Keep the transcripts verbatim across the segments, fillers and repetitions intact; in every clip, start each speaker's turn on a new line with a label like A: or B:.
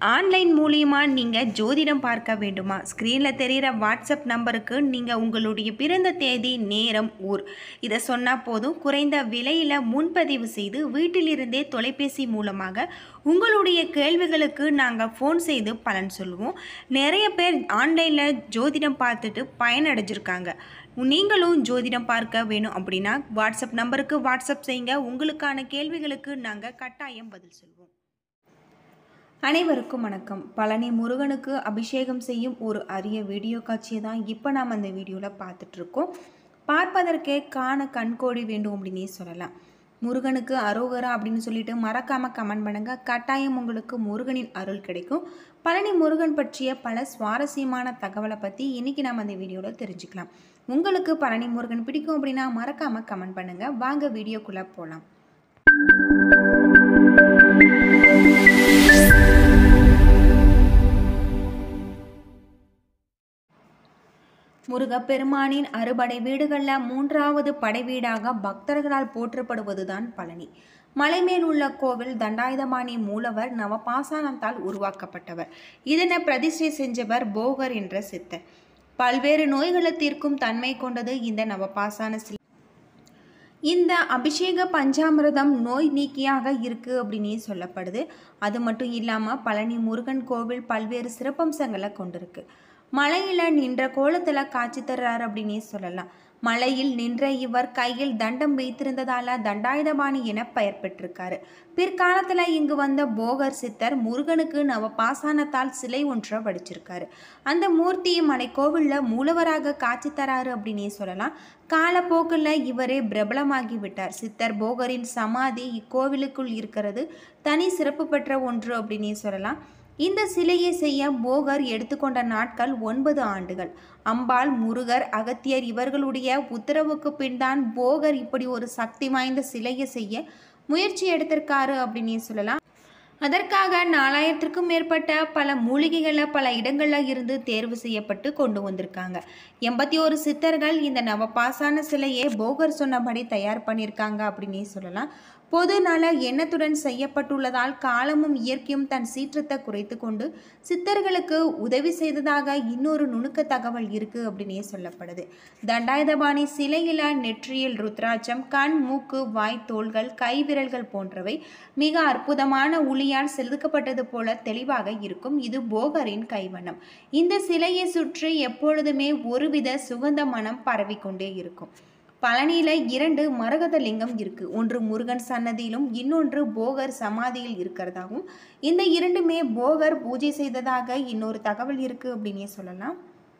A: Online மூலியமா நீங்கள் ஜோதிடம் பார்க்க வேண்டுமா? ஸ்க்ரீனில் தெரிகிற வாட்ஸ்அப் நம்பருக்கு நீங்கள் உங்களுடைய பிறந்த தேதி, நேரம், ஊர் இதை சொன்னால் போதும். குறைந்த விலையில் முன்பதிவு செய்து வீட்டிலிருந்தே தொலைபேசி மூலமாக உங்களுடைய கேள்விகளுக்கு நாங்கள் ஃபோன் செய்து பலன் சொல்லுவோம். நிறைய பேர் ஆன்லைனில் ஜோதிடம் பார்த்துட்டு பயனடைஞ்சிருக்காங்க. நீங்களும் ஜோதிடம் பார்க்க வேணும் அப்படின்னா வாட்ஸ்அப் நம்பருக்கு வாட்ஸ்அப் செய்யுங்க. உங்களுக்கான கேள்விகளுக்கு நாங்கள் கட்டாயம் பதில் சொல்வோம். அனைவருக்கும் வணக்கம். பழனி முருகனுக்கு அபிஷேகம் செய்யும் ஒரு அரிய வீடியோ காட்சியை தான் இப்போ நாம் அந்த வீடியோவில் பார்த்துட்ருக்கோம். பார்ப்பதற்கே காண கண்கோடி வேண்டும் அப்படின்னே சொல்லலாம். முருகனுக்கு அரோகரா அப்படின்னு சொல்லிட்டு மறக்காமல் கமெண்ட் பண்ணுங்கள். கட்டாயம் உங்களுக்கு முருகனின் அருள் கிடைக்கும். பழனி முருகன் பற்றிய பல சுவாரஸ்யமான தகவலை பற்றி இன்றைக்கி நாம் அந்த வீடியோவில் தெரிஞ்சுக்கலாம். உங்களுக்கு பழனி முருகன் பிடிக்கும் அப்படின்னா மறக்காமல் கமெண்ட் பண்ணுங்கள். வாங்க வீடியோக்குள்ளே போகலாம். முருகப்பெருமானின் அறுபடை வீடுகளில் மூன்றாவது படை வீடாக பக்தர்களால் போற்றப்படுவதுதான் பழனி. மலைமேல் உள்ள கோவில் தண்டாயுதபாணி மூலவர் நவபாசானத்தால் உருவாக்கப்பட்டவர். இதனை பிரதிஷ்டை செஞ்சவர் போகர் என்ற சித்தர். பல்வேறு நோய்களை தீர்க்கும் தன்மை கொண்டது இந்த நவபாசான சிலை. இந்த அபிஷேக பஞ்சாமிரதம் நோய் நீக்கியாக இருக்குது அப்படின்னே சொல்லப்படுது. அது மட்டும் இல்லாமல் பழனி முருகன் கோவில் பல்வேறு சிறப்பம்சங்களை கொண்டிருக்கு. மலையில் நின்ற கோலத்தில் காட்சி தர்றார் அப்படின்னே சொல்லலாம். மலையில் நின்ற இவர் கையில் தண்டம் வைத்திருந்ததால தண்டாயுதபாணி என பெயர் பெற்றிருக்காரு. பிற்காலத்தில் இங்கு வந்த போகர் சித்தர் முருகனுக்கு நவபாசானத்தால் சிலை ஒன்றை வடிச்சிருக்காரு. அந்த மூர்த்தி மலை கோவிலில் மூலவராக காட்சி தராரு அப்படின்னே சொல்லலாம். காலப்போக்கில் இவரே பிரபலமாகி விட்டார். சித்தர் போகரின் சமாதி இக்கோவிலுக்குள் இருக்கிறது தனி சிறப்பு பெற்ற ஒன்று அப்படின்னே சொல்லலாம். இந்த சிலையை செய்ய போகர் எடுத்துக்கொண்ட நாட்கள் ஒன்பது ஆண்டுகள். அம்பாள், முருகர், அகத்தியர் இவர்களுடைய உத்தரவுக்கு பின் தான் போகர் இப்படி ஒரு சக்தி வாய்ந்த சிலையை செய்ய முயற்சி எடுத்திருக்காரு அப்படின்னே சொல்லலாம். அதற்காக நாலாயிரத்திற்கும் மேற்பட்ட பல மூலிகைகளை பல இடங்களில் இருந்து தேர்வு செய்யப்பட்டு கொண்டு வந்திருக்காங்க. எண்பத்தி ஒரு சித்தர்கள் இந்த நவபாசான சிலையை போகர் சொன்னபடி தயார் பண்ணியிருக்காங்க அப்படின்னே சொல்லலாம். பொது நல எண்ணத்துடன் செய்யப்பட்டுள்ளதால் காலமும் இயற்கையும் தன் சீற்றத்தை குறைத்து கொண்டு சித்தர்களுக்கு உதவி செய்ததாக இன்னொரு நுணுக்க தகவல் இருக்கு அப்படின்னே சொல்லப்படுது. தண்டாயுதபாணி சிலையில நெற்றியில் ருத்ராட்சம், கண், மூக்கு, வாய், தோள்கள், கை விரல்கள் போன்றவை மிக அற்புதமான ஒளியால் செதுக்கப்பட்டது போல தெளிவாக இருக்கும். இது போகரின் கைவண்ணம். இந்த சிலையை சுற்றி எப்பொழுதுமே ஒருவித சுகந்த மனம் பரவிக்கொண்டே இருக்கும். பழனியில இரண்டு மரகத லிங்கம் இருக்கு. ஒன்று முருகன் சன்னதியிலும் இன்னொன்று போகர் சமாதியில் இருக்கிறதாகவும், இந்த இரண்டுமே போகர் பூஜை செய்ததாக இன்னொரு தகவல் இருக்கு அப்படின்னே சொல்லலாம்.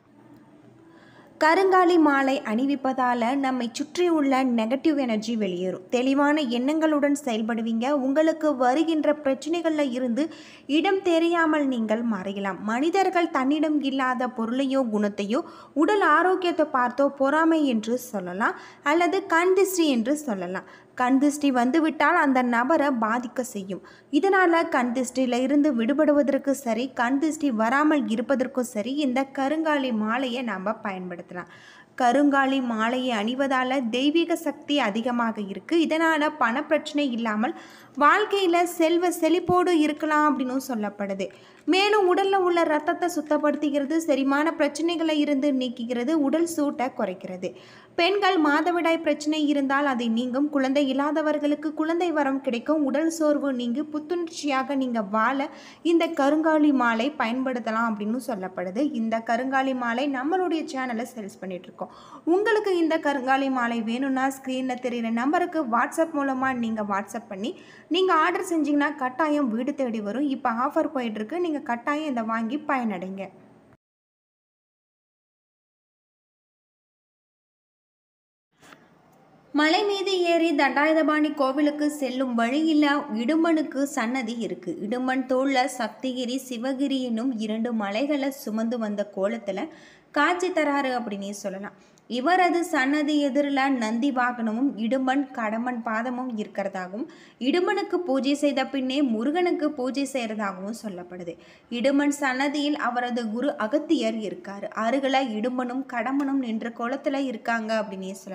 A: கருங்காலி மாலை அணிவிப்பதால் நம்மை சுற்றி உள்ள நெகட்டிவ் எனர்ஜி வெளியேறும். தெளிவான எண்ணங்களுடன் செயல்படுவீங்க. உங்களுக்கு வருகின்ற பிரச்சனைகளில் இருந்து இடம் தெரியாமல் நீங்கள் மறையலாம். மனிதர்கள் தன்னிடம் இல்லாத பொருளையோ குணத்தையோ உடல் ஆரோக்கியத்தை பார்த்தோ பொறாமை என்று சொல்லலாம், அல்லது கண் திருஷ்டி என்று சொல்லலாம். கண் திருஷ்டி வந்துவிட்டால் அந்த நபரை பாதிக்க செய்யும். இதனால் கண் திருஷ்டியில் இருந்து விடுபடுவதற்கு சரி, கண் திருஷ்டி வராமல் இருப்பதற்கும் சரி இந்த கருங்காலி மாலையை நாம் பயன்படுத்தலாம். கருங்காலி மாலையை அணிவதால் தெய்வீக சக்தி அதிகமாக இருக்குது. இதனால் பண பிரச்சனை இல்லாமல் வாழ்க்கையில் செல்வ செழிப்போடு இருக்கலாம் அப்படின்னு சொல்லப்படுது. மேலும் உடலில் உள்ள ரத்தத்தை சுத்தப்படுத்துகிறது, செரிமான பிரச்சனைகளை இருந்து நீக்குகிறது, உடல் சூட்டை குறைக்கிறது. பெண்கள் மாதவிடாய் பிரச்சனை இருந்தால் அதை நீங்கும். குழந்தை இல்லாதவர்களுக்கு குழந்தை வரம் கிடைக்கும். உடல் சோர்வு நீங்கி புத்துணர்ச்சியாக நீங்கள் வாழ இந்த கருங்காலி மாலை பயன்படுத்தலாம் அப்படின்னு சொல்லப்படுது. இந்த கருங்காலி மாலை நம்மளுடைய சேனலை சேல்ஸ் பண்ணிட்டு இருக்கோம். உங்களுக்கு இந்த கருங்காலி மாலை வேணும்னா ஸ்க்ரீனில் தெரிகிற நம்பருக்கு வாட்ஸ்அப் மூலமாக நீங்கள் வாட்ஸ்அப் பண்ணி நீங்கள் ஆர்டர் செஞ்சிங்கன்னா கட்டாயம் வீடு தேடி வரும். இப்போ ஆஃபர் போயிட்டுருக்கு. நீங்கள் கட்டாயம் இதை வாங்கி பயனடைங்க. மலை மீது ஏறி தண்டாயுதபாணி கோவிலுக்கு செல்லும் வழியில் இடும்பனுக்கு சன்னதி இருக்கு. இடும்பன் தோல்ல சக்திகிரி, சிவகிரி என்னும் இரண்டு மலைகளை சுமந்து வந்த கோலத்தில் காட்சி தராரு அப்படின்னே சொல்லலாம். இவரது சன்னதி எதிரில் நந்தி வாகனமும் இடும்பன் கடம்பன் பாதமும் இருக்கிறதாகவும், இடும்பனுக்கு பூஜை செய்த பின்னே முருகனுக்கு பூஜை செய்கிறதாகவும் சொல்லப்படுது. இடும்பன் சன்னதியில் அவரது குரு அகத்தியர் இருக்காரு. அருகில் இடும்பனும் கடம்பனும் நின்ற கோலத்தில் இருக்காங்க அப்படின்னே சொல்லலாம்.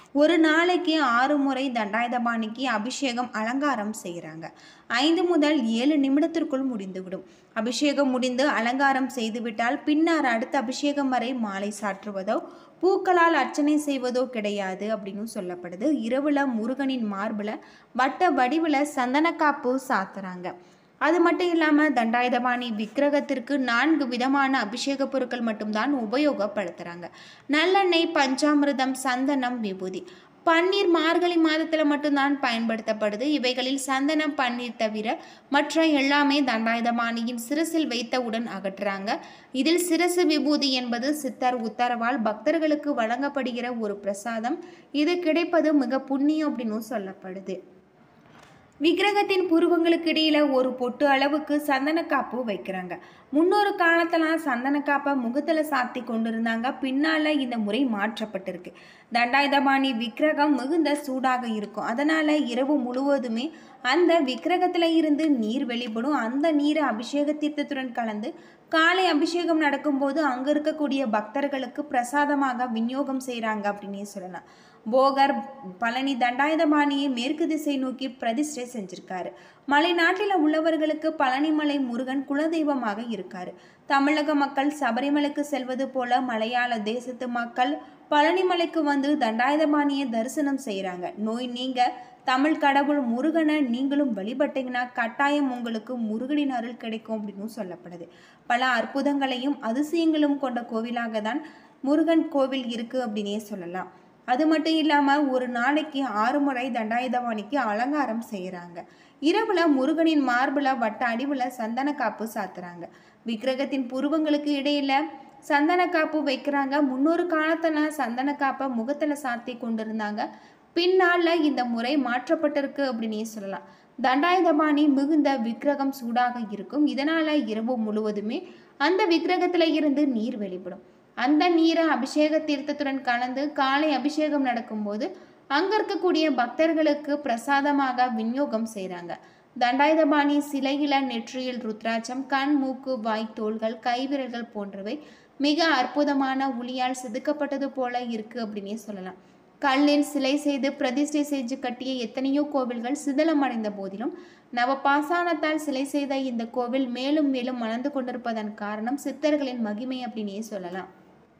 A: ஒரு நாளைக்கு ஆறு முறை தண்டாயுதபாணிக்கு அபிஷேகம் அலங்காரம் செய்கிறாங்க. ஐந்து முதல் ஏழு நிமிடத்திற்குள் முடிந்துவிடும். அபிஷேகம் முடிந்து அலங்காரம் செய்துவிட்டால் பின்னர் அடுத்த அபிஷேகம் வரை மாலை சாற்றுவதோ பூக்களால் அர்ச்சனை செய்வதோ கிடையாது அப்படின்னு சொல்லப்படுது. இரவுல முருகனின் மார்பில் வட்ட வடிவில் சந்தனக்காப்பு சாத்துறாங்க. அது மட்டும் இல்லாமல் தண்டாயுதபாணி விக்கிரகத்திற்கு நான்கு விதமான அபிஷேக பொருட்கள் மட்டும்தான் உபயோகப்படுத்துகிறாங்க. நல்லெண்ணெய், பஞ்சாமிர்தம், சந்தனம், விபூதி. பன்னீர் மார்கழி மாதத்தில் மட்டும்தான் பயன்படுத்தப்படுது. இவைகளில் சந்தனம், பன்னீர் தவிர மற்ற எல்லாமே தண்டாயுதபாணியின் சிரசில் வைத்தவுடன் அகற்றுறாங்க. இதில் சிரசு விபூதி என்பது சித்தர் உத்தரவால் பக்தர்களுக்கு வழங்கப்படுகிற ஒரு பிரசாதம். இது கிடைப்பது மிக புண்ணியம் அப்படின்னு சொல்லப்படுது. விக்கிரகத்தின் புருவங்களுக்கு இடையில ஒரு பொட்டு அளவுக்கு சந்தனக்காப்பு வைக்கிறாங்க. முன்னொரு காலத்தெல்லாம் சந்தனக்காப்பை முகத்துல சாத்தி கொண்டிருந்தாங்க. பின்னால இந்த முறை மாற்றப்பட்டிருக்கு. தண்டாயுதபாணி விக்கிரகம் மிகுந்த சூடாக இருக்கும். அதனால இரவு முழுவதுமே அந்த விக்கிரகத்துல இருந்து நீர் வெளிப்படும். அந்த நீரை அபிஷேக தீர்த்தத்துடன் கலந்து காலை அபிஷேகம் நடக்கும்போது அங்க இருக்கக்கூடிய பக்தர்களுக்கு பிரசாதமாக விநியோகம் செய்கிறாங்க அப்படின்னே சொல்லலாம். போகர் பழனி தண்டாயுதபாணியை மேற்கு திசை நோக்கி பிரதிஷ்டை செஞ்சிருக்காரு. மலை நாட்டில் உள்ளவர்களுக்கு பழனிமலை முருகன் குலதெய்வமாக இருக்காரு. தமிழக மக்கள் சபரிமலைக்கு செல்வது போல மலையாள தேசத்து மக்கள் பழனிமலைக்கு வந்து தண்டாயுதபாணியை தரிசனம் செய்கிறாங்க. நோய் நீங்க தமிழ் கடவுள் முருகனை நீங்களும் வழிபட்டீங்கன்னா கட்டாயம் உங்களுக்கு முருகனின் அருள் கிடைக்கும் அப்படின்னு சொல்லப்படுது. பல அற்புதங்களையும் அதிசயங்களும் கொண்ட கோவிலாக தான் முருகன் கோவில் இருக்கு அப்படின்னே சொல்லலாம். அது மட்டும் இல்லாமல் ஒரு நாளைக்கு ஆறு முறை தண்டாயுதபாணிக்கு அலங்காரம் செய்கிறாங்க. இரவுல முருகனின் மார்பில் வட்ட அடிவில் சந்தன காப்பு சாத்துறாங்க. விக்கிரகத்தின் புருவங்களுக்கு இடையில சந்தன காப்பு வைக்கிறாங்க. முன்னொரு காலத்துல சந்தன காப்பை முகத்துல சாத்தி கொண்டிருந்தாங்க. பின்னால இந்த முறை மாற்றப்பட்டிருக்கு அப்படின்னே சொல்லலாம். தண்டாயுதபாணி மிகுந்த விக்கிரகம் சூடாக இருக்கும். இதனால இரவு முழுவதுமே அந்த விக்கிரகத்துல இருந்து நீர் வெளிப்படும். அந்த நீரை அபிஷேக தீர்த்தத்துடன் கலந்து காலை அபிஷேகம் நடக்கும்போது அங்க இருக்கக்கூடிய பக்தர்களுக்கு பிரசாதமாக விநியோகம் செய்கிறாங்க. தண்டாயுதபாணி சிலையில நெற்றியில் ருத்ராட்சம், கண், மூக்கு, வாய், தோள்கள், கைவிரல்கள் போன்றவை மிக அற்புதமான ஒளியால் செதுக்கப்பட்டது போல இருக்கு அப்படின்னே சொல்லலாம். கல்லில் சிலை செய்து பிரதிஷ்டை செஞ்சு கட்டிய எத்தனையோ கோவில்கள் சிதலம் அடைந்த போதிலும் நவபாசானத்தால் சிலை செய்த இந்த கோவில் மேலும் மேலும் வளர்ந்து கொண்டிருப்பதன் காரணம் சித்தர்களின் மகிமை அப்படின்னே சொல்லலாம்.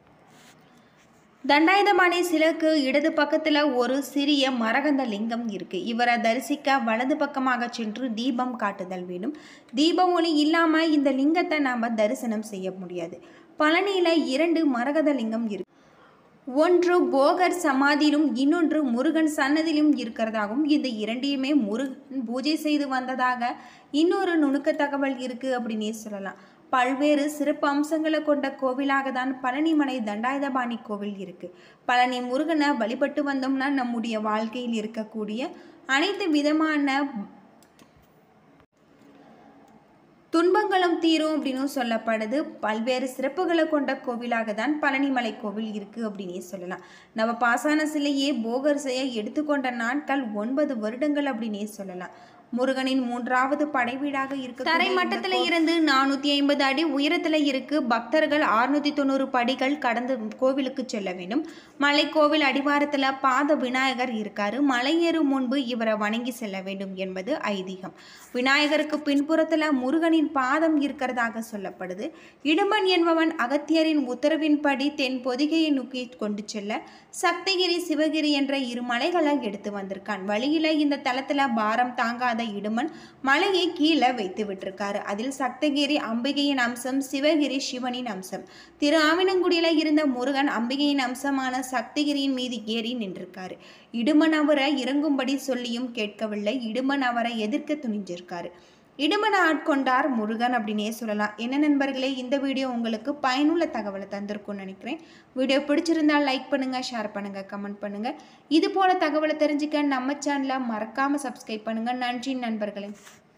A: தண்டாயுதபாணி சிலைக்கு இடது பக்கத்துல ஒரு சிறிய மரகந்த லிங்கம் இருக்கு. இவரை தரிசிக்க வலது பக்கமாக சென்று தீபம் காட்டுதல் வேண்டும். தீப ஒளி இல்லாம இந்த லிங்கத்தை நாம தரிசனம் செய்ய முடியாது. பழனியில இரண்டு மரகத லிங்கம் இருக்கு. ஒன்று போகர் சமாதியிலும் இன்னொன்று முருகன் சன்னதியிலும் இருக்கிறதாகவும் இந்த இரண்டையுமே முருகன் பூஜை செய்து வந்ததாக இன்னொரு நுணுக்க தகவல் இருக்கு அப்படின்னே சொல்லலாம். பல்வேறு சிறப்பு அம்சங்களை கொண்ட கோவிலாக தான் பழனிமலை தண்டாயுதபாணி கோவில் இருக்கு. பழனி முருகனை வழிபட்டு வந்தோம்னா நம்முடைய வாழ்க்கையில் இருக்கக்கூடிய அனைத்து விதமான துன்பங்களும் தீரும் அப்படின்னு சொல்லப்படுது. பல்வேறு சிறப்புகளை கொண்ட கோவிலாக தான் பழனிமலை கோவில் இருக்கு அப்படின்னே சொல்லலாம். நவ பாசான சிலையே போகர் செய்ய எடுத்துக்கொண்ட நாட்கள் ஒன்பது வருடங்கள் அப்படின்னே சொல்லலாம். முருகனின் மூன்றாவது படைவீடாக இருக்கு. தரை மட்டத்தில் இருந்து நானூற்றி ஐம்பது அடி உயரத்தில் இருக்கு. பக்தர்கள் அறுநூற்றி தொண்ணூறு படிகள் கடந்து கோவிலுக்கு செல்ல வேண்டும். மலை கோவில் அடிவாரத்தில் பாத விநாயகர் இருக்காரு. மலையேறும் முன்பு இவரை வணங்கி செல்ல வேண்டும் என்பது ஐதீகம். விநாயகருக்கு பின்புறத்தில் முருகனின் பாதம் இருக்கிறதாக சொல்லப்படுது. இடும்பன் என்பவன் அகத்தியரின் உத்தரவின்படி தென் பொதிகையை நோக்கி கொண்டு செல்ல சக்திகிரி, சிவகிரி என்ற இரு மலைகளை எடுத்து வந்திருக்கான். வழியில இந்த தலத்துல பாரம் தாங்காத இடுமன் மலையை கீழே வைத்து விட்டிருக்காரு. அதில் சக்திகிரி அம்பிகையின் அம்சம், சிவகிரி சிவனின் அம்சம். திரு ஆவினங்குடியில இருந்த முருகன் அம்பிகையின் அம்சமான சக்திகிரியின் மீது ஏறி நின்றிருக்காரு. இடுமன் அவரை இறங்கும்படி சொல்லியும் கேட்கவில்லை. இடுமன் அவரை எதிர்க்க துணிஞ்சிருக்காரு. இடுமனை ஆட்கொண்டார் முருகன் அப்படின்னே சொல்லலாம். என்ன நண்பர்களே, இந்த வீடியோ உங்களுக்கு பயனுள்ள தகவலை தந்திருக்கும்னு நினைக்கிறேன். வீடியோ பிடிச்சிருந்தால் லைக் பண்ணுங்கள், ஷேர் பண்ணுங்கள், கமெண்ட் பண்ணுங்கள். இது போல தகவலை தெரிஞ்சுக்க நம்ம சேனலை மறக்காமல் சப்ஸ்கிரைப் பண்ணுங்கள். நன்றி நண்பர்களே.